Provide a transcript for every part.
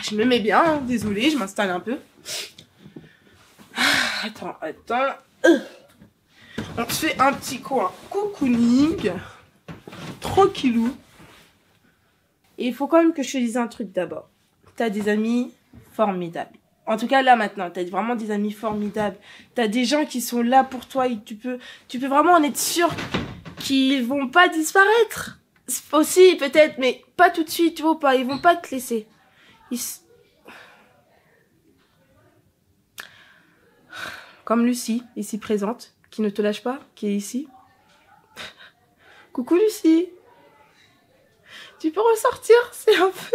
Je me mets bien, hein. Désolée, je m'installe un peu. Attends. On se fait un petit coin cocooning. Tranquillou. Et il faut quand même que je te dise un truc d'abord. T'as des amis formidables. En tout cas, là, maintenant, t'as vraiment des amis formidables. T'as des gens qui sont là pour toi et tu peux vraiment en être sûr qu'ils vont pas disparaître. Aussi, peut-être, mais pas tout de suite, tu vois pas. Ils vont pas te laisser. Comme Lucie, ici présente, qui ne te lâche pas, qui est ici. Coucou Lucie. Tu peux ressortir, c'est un peu...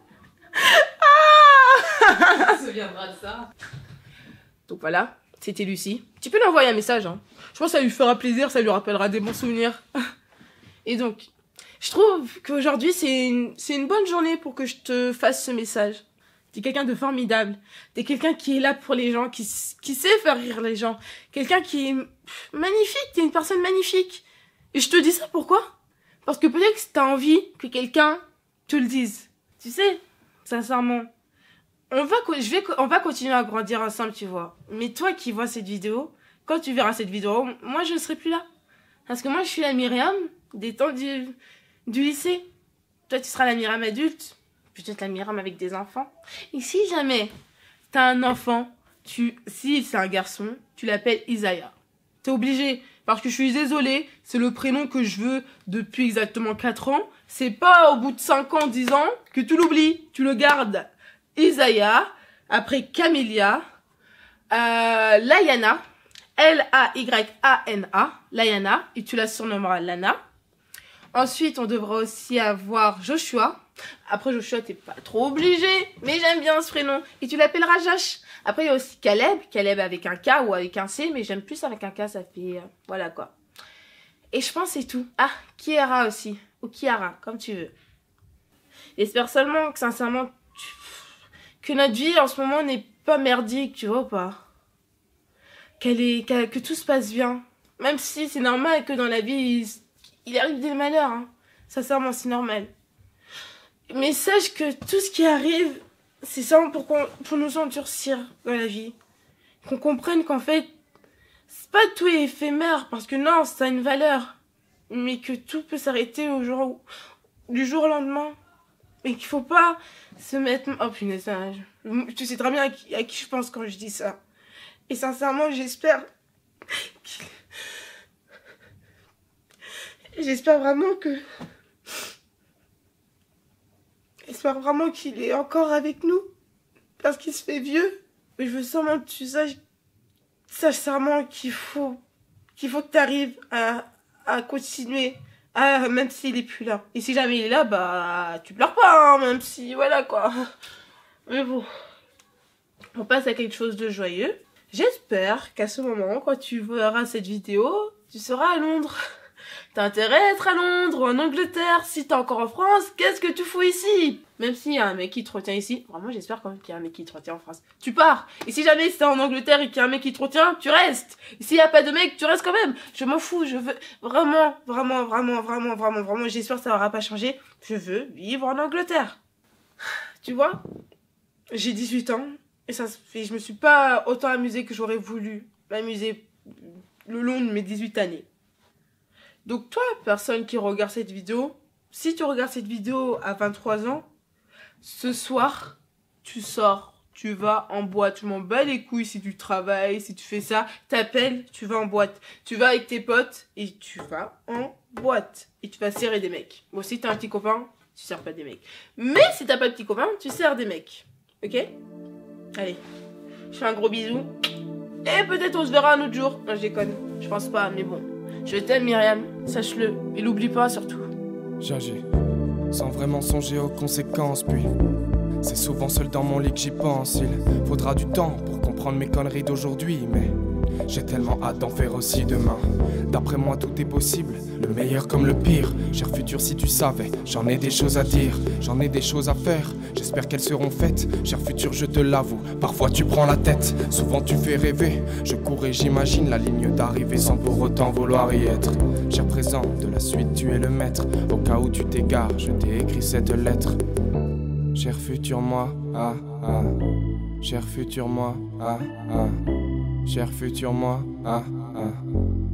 Ah. On se souviendra de ça. Donc voilà, c'était Lucie. Tu peux lui envoyer un message, hein. Je pense que ça lui fera plaisir, ça lui rappellera des bons souvenirs. Et donc, je trouve qu'aujourd'hui, c'est une bonne journée pour que je te fasse ce message. T'es quelqu'un de formidable. T'es quelqu'un qui est là pour les gens, qui sait faire rire les gens. Quelqu'un qui est magnifique, t'es une personne magnifique. Et je te dis ça pourquoi? Parce que peut-être que t'as envie que quelqu'un te le dise. Tu sais, sincèrement, on va continuer à grandir ensemble, tu vois. Mais toi qui vois cette vidéo, quand tu verras cette vidéo, moi je ne serai plus là. Parce que moi je suis la Myriam des temps du lycée. Toi tu seras la Myriam adulte. Peut-être la Myriam avec des enfants. Et si jamais t'as un enfant, si c'est un garçon, tu l'appelles Isaiah. T'es obligé. Parce que je suis désolée, c'est le prénom que je veux depuis exactement 4 ans. C'est pas au bout de 5 ans, 10 ans que tu l'oublies. Tu le gardes. Isaiah, après Camélia, Layana, Layana, Layana, et tu la surnommeras Lana. Ensuite, on devra aussi avoir Joshua. Après Joshua, t'es pas trop obligé, mais j'aime bien ce prénom. Et tu l'appelleras Josh. Après, il y a aussi Caleb. Caleb avec un K ou avec un C, mais j'aime plus avec un K, ça fait... voilà quoi. Et je pense que c'est tout. Ah, Kiara aussi. Ou Kiara, comme tu veux. J'espère seulement que, sincèrement, que notre vie en ce moment n'est pas merdique, tu vois ou pas? Que tout se passe bien. Même si c'est normal que dans la vie, il arrive des malheurs. Hein. Sincèrement, c'est normal. Mais sache que tout ce qui arrive, c'est seulement pour nous endurcir dans la vie. Qu'on comprenne qu'en fait, c'est pas tout est éphémère, parce que non, ça a une valeur. Mais que tout peut s'arrêter du jour au lendemain. Et qu'il faut pas se mettre... Oh punaise, tu sais très bien à qui je pense quand je dis ça. Et sincèrement, j'espère vraiment qu'il est encore avec nous. Parce qu'il se fait vieux. Mais je veux seulement que tu saches sincèrement qu'il faut que tu arrives à continuer. Même s'il est plus là. Et si jamais il est là, bah, tu pleures pas, hein, même si, voilà, quoi. Mais bon. On passe à quelque chose de joyeux. J'espère qu'à ce moment, quand tu verras cette vidéo, tu seras à Londres. T'as intérêt à être à Londres ou en Angleterre. Si t'es encore en France, qu'est-ce que tu fous ici? Même s'il y a un mec qui te retient ici, vraiment j'espère quand même qu'il y a un mec qui te retient en France. Tu pars. Et si jamais c'est en Angleterre et qu'il y a un mec qui te retient, tu restes. Et s'il n'y a pas de mec, tu restes quand même. Je m'en fous, je veux vraiment, j'espère que ça n'aura pas changé. Je veux vivre en Angleterre. Tu vois, j'ai 18 ans et je me suis pas autant amusée que j'aurais voulu m'amuser le long de mes 18 années. Donc toi, personne qui regarde cette vidéo, si tu regardes cette vidéo à 23 ans, ce soir, tu sors, tu vas en boîte. Je m'en bats les couilles si tu travailles, si tu fais ça. T'appelles, tu vas en boîte. Tu vas avec tes potes et tu vas en boîte. Et tu vas serrer des mecs. Bon, si t'as un petit copain, tu serres pas des mecs. Mais si t'as pas de petit copain, tu serres des mecs. Ok? Allez, je fais un gros bisou. Et peut-être on se verra un autre jour. Non, je déconne. Je pense pas, mais bon. Je t'aime Myriam, sache-le, et l'oublie pas surtout. J'agis, sans vraiment songer aux conséquences, puis c'est souvent seul dans mon lit que j'y pense. Il faudra du temps pour comprendre mes conneries d'aujourd'hui, mais j'ai tellement hâte d'en faire aussi demain. D'après moi tout est possible, le meilleur comme le pire. Cher futur si tu savais, j'en ai des choses à dire, j'en ai des choses à faire. J'espère qu'elles seront faites, cher futur je te l'avoue. Parfois tu prends la tête, souvent tu fais rêver. Je cours et j'imagine la ligne d'arrivée sans pour autant vouloir y être. Cher présent, de la suite tu es le maître. Au cas où tu t'égares, je t'ai écrit cette lettre. Cher futur moi, ah ah. Cher futur moi, ah ah. Cher futur moi, ah ah.